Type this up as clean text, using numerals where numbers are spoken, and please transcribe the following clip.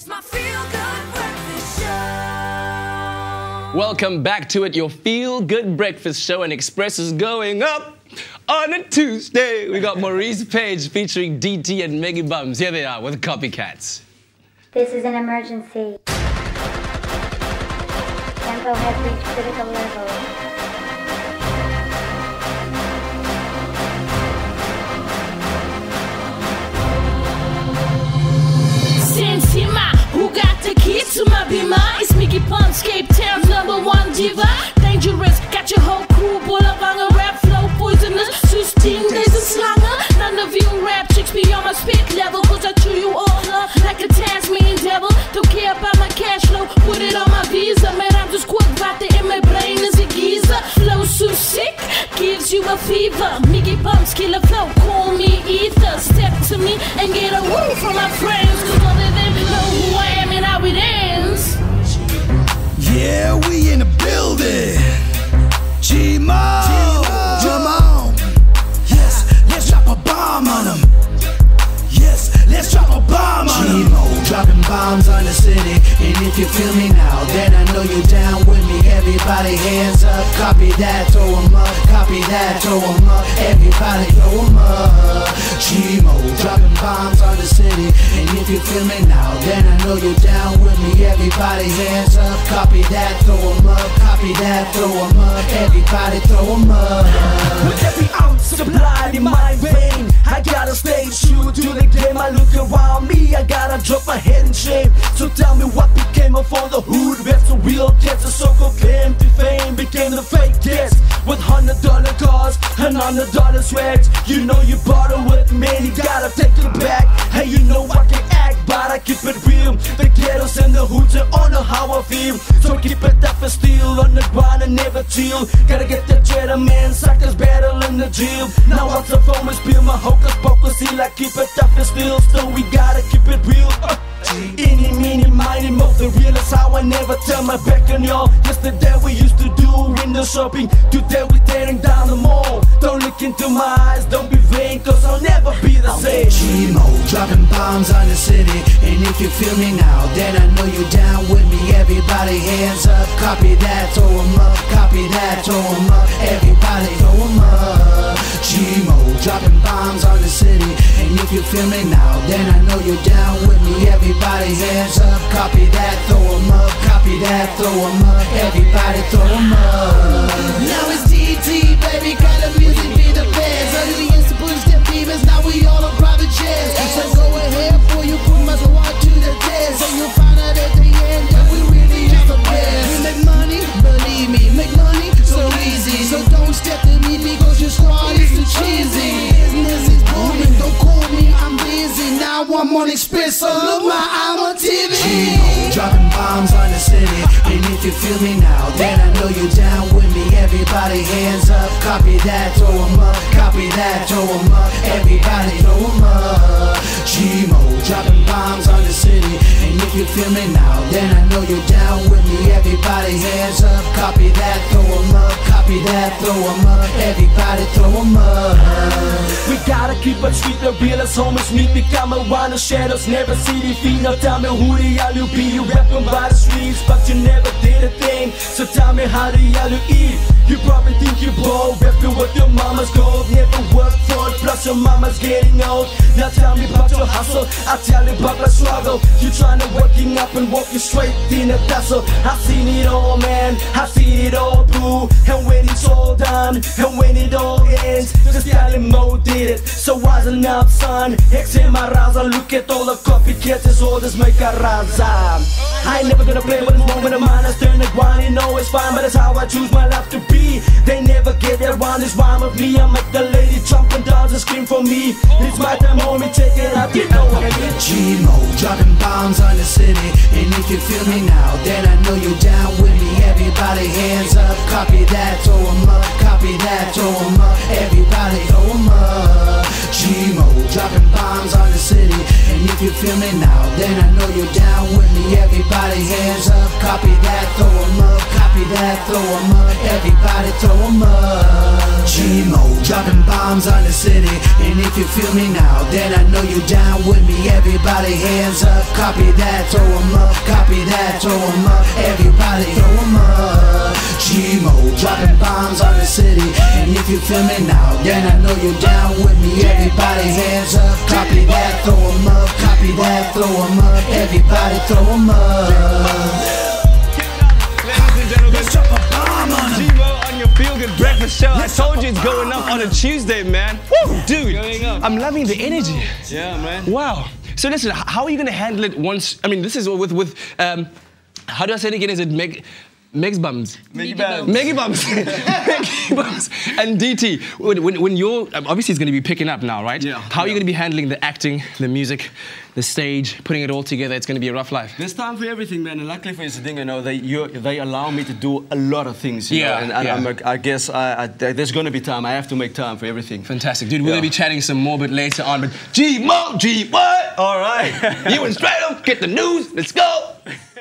It's my feel-good breakfast show. Welcome back to it, your feel-good breakfast show, and Express is going up on a Tuesday. We got Maurice Page featuring DT and Meggy Bums. Here they are with Copycats. This is an emergency. Tempo has reached critical level. Sensima, who got the keys to my bima? It's Meggy Bums, Cape Town's #1 diva. Dangerous, got your whole crew full of on a rap flow, poisonous. 16 days of slanger. None of you rap chicks be on my spit level, cause I chew you all up like a Tasmanian devil. Don't care about my cash flow, put it on my visa. Man, I'm just quick water in my brain is a geezer. Flow so sick, gives you a fever. Meggy Bums, killer flow, call me ether. Step to me and get a woo from my friends, cause none of them know who I am and how it ends. Yeah, we in the building. G-Mo, come on. Yes, let's drop a bomb on them. Yes, let's drop a bomb on them. G-Mo, dropping bombs on the city. And if you feel me now, then I know you're down with me. Everybody hands up, copy that, throw 'em up. Copy that, throw 'em up. Everybody throw 'em up. G-Mo, dropping bombs on the city. And if you feel me now, then I know you're down with me. Everybody hands up, copy that, throw 'em up. Copy that, throw 'em up. Everybody throw 'em up. With every ounce of blood in my vein, I gotta stay true to the game. I look around me, I gotta drop my head in shame. So tell me what became of all the hood vets, the real kids, the so-called claim to fame became the fake kids with $100 cars and $100 swags. You know you bought with me, you gotta take it back. Hey, you know I can act, but I keep it real. The ghettos and the hoods, they all know how I feel. So keep it up and steel on the grind and never chill. Gotta get that cheddar, man, suckers battle in the jail. Now what's the phone is peel, my hocus pocus, see like keep it up and still. So we gotta keep it real. Any, meeny, miny, mo, the real is how I never turn my back on y'all. Yesterday we used to do window shopping, today we tearing down the mall. Don't look into my eyes, don't be vain, cause I'll never be the same. G-Mo, dropping bombs on the city. And if you feel me now, then I know you're down with me. Everybody hands up, copy that, throw 'em up. Copy that, throw 'em up. Everybody throw 'em up. G-Mo, dropping bombs on the city. And if you feel me now, then I know you're down with me. Everybody hands up, copy that, throw 'em up. Copy that, throw 'em up. Everybody throw 'em up. Now it's DT, baby, got the music be the best. Under the instruments, them demons, now we all on private jets. So go ahead for you, put my squad to the test. So you'll find out at the end that we really is the best. We make money, believe me, make money so easy. So don't step to meet me, cause your squad is too cheesy. Business is booming, don't call me, I'm busy. Now I'm on Express, so look I'm on TV. G-Mo, dropping bombs on the city. And if you feel me now, then I know you're down with me. Everybody hands up, copy that, throw 'em up. Copy that, throw 'em up. Everybody throw 'em up. G-Mo, dropping bombs on the city. And if you feel me now, then I know you're down with me. Everybody hands up, copy that, throw 'em up. Copy that, throw 'em up. Everybody throw 'em up. We gotta keep it street, the realest homies meet. Become around the shadows, never see defeat. Now tell me who the hell you be. You rapping by the streets, but you never did a thing. So tell me how the hell you eat. You probably think you bold, rapping with your mama's gold. Never worked for it, plus your mama's getting old. Now tell me about your hustle, I'll tell you about my struggle. You tryna working up and walking straight in a tussle. I've seen it all, man, I've seen it all through. And when it's all done, and when it all ends, just tell him Mo did it, so wisen up son. Exema raza, look at all the copycats, it's all just make a raza. I ain't never gonna play with this moment of mine. I turn the grind, you know it's fine, but that's how I choose my life to be. They never get that round, this rhyme with me. I make the lady jump and dance and scream for me. It's my time, homie, check it out, you know what I mean. G-Mo, dropping bombs on the city. And if you feel me now, then I know you're down with me. Everybody hands up, copy that, throw 'em up. Copy that, throw 'em up. Everybody throw 'em up. G-Mo, dropping bombs on the city. And if you feel me now, then I know you're down with me. Everybody hands up, copy that, throw 'em up, copy that, throw 'em up, everybody throw 'em up. G-Mo, dropping bombs on the city, and if you feel me now, then I know you down with me, everybody hands up, copy that, throw 'em up, copy that, throw 'em up, everybody throw 'em up. G-Mo, dropping bombs on the city, and if you feel me now, then I know you down with me, everybody hands up, copy that, throw 'em up, copy that, throw 'em up, everybody throw 'em up. Ladies and gentlemen, Let's drop a bomb on 'em. G-Mo on your Feel Good Breakfast Show. I told you it's going up on a Tuesday, man. Woo, dude, Going up. I'm loving the energy. Yeah, man. Wow. So listen, how are you going to handle it once? I mean, this is with how do I say it again? Is it Meg's Bums? Meggy Bums. Meggy Bums. Meggy Bums. And DT, when you're, obviously it's going to be picking up now, right? Yeah. How are you going to be handling the acting, the music, the stage, putting it all together? It's going to be a rough life. There's time for everything, man. And luckily for this thing, you know, they allow me to do a lot of things. You Yeah, know? And yeah. I guess there's going to be time. I have to make time for everything. Fantastic. Dude, we're Yeah. going to be chatting some more, but later on. But G-Mo, G what? All right. You and Stratum, get the news. Let's go.